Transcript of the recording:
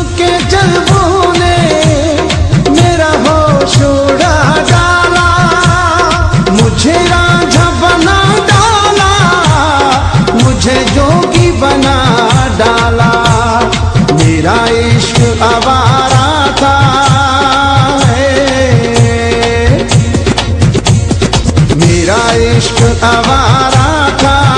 के जलवों ने मेरा होश उड़ा डाला, मुझे रांझा बना डाला, मुझे जोगी बना डाला। मेरा इश्क आवारा था, मेरा इश्क आवारा था।